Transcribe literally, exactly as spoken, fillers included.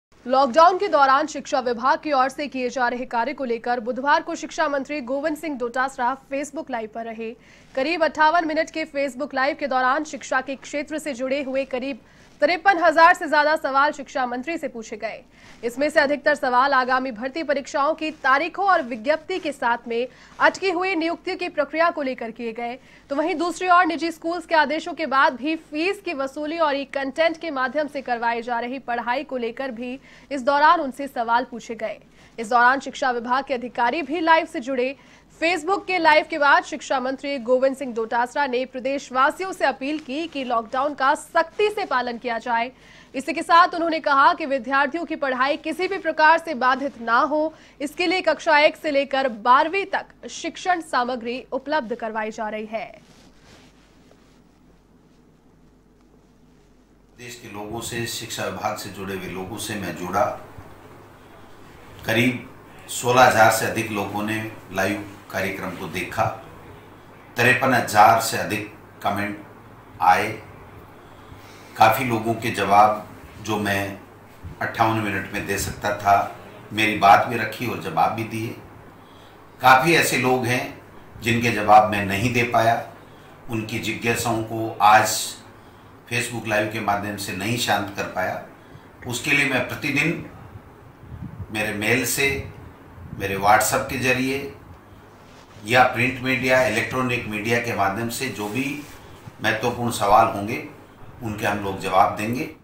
Lockdown के दौरान शिक्षा विभाग की ओर से किए जा रहे कार्य को लेकर बुधवार को शिक्षा मंत्री गोविंद सिंह डोटासरा फेसबुक लाइव पर रहे। करीब अट्ठावन मिनट के फेसबुक लाइव के दौरान शिक्षा के क्षेत्र से जुड़े हुए करीब तिरपन हजार से ज्यादा सवाल शिक्षा मंत्री से पूछे गए। इसमें से अधिकतर सवाल आगामी भर्ती परीक्षाओं की तारीखों और विज्ञप्ति के साथ में अटकी हुई नियुक्ति की प्रक्रिया को लेकर किए गए। तो वहीं दूसरी ओर निजी स्कूल्स के आदेशों के बाद भी फीस की वसूली और ई कंटेंट के माध्यम से करवाई जा रही पढ़ाई को लेकर भी इस दौरान उनसे सवाल पूछे गए। इस दौरान शिक्षा विभाग के अधिकारी भी लाइव से जुड़े। फेसबुक के लाइव के बाद शिक्षा मंत्री गोविंद सिंह डोटासरा ने प्रदेशवासियों से अपील की कि लॉकडाउन का सख्ती से पालन किया जाए। इसी के साथ उन्होंने कहा कि विद्यार्थियों की पढ़ाई किसी भी प्रकार से बाधित ना हो, इसके लिए कक्षा एक से लेकर बारहवीं तक शिक्षण सामग्री उपलब्ध करवाई जा रही है। देश के लोगों से, शिक्षा विभाग से जुड़े हुए लोगों से मैं जुड़ा। करीब सोलह हजार से अधिक लोगों ने लाइव कार्यक्रम को देखा। तिरपन हजार से अधिक कमेंट आए। काफ़ी लोगों के जवाब जो मैं अट्ठावन मिनट में दे सकता था, मेरी बात भी रखी और जवाब भी दिए। काफ़ी ऐसे लोग हैं जिनके जवाब मैं नहीं दे पाया। उनकी जिज्ञासाओं को आज फेसबुक लाइव के माध्यम से नहीं शांत कर पाया। उसके लिए मैं प्रतिदिन मेरे मेल से, मेरे व्हाट्सएप के जरिए या प्रिंट मीडिया, इलेक्ट्रॉनिक मीडिया के माध्यम से जो भी महत्वपूर्ण सवाल होंगे उनके हम लोग जवाब देंगे।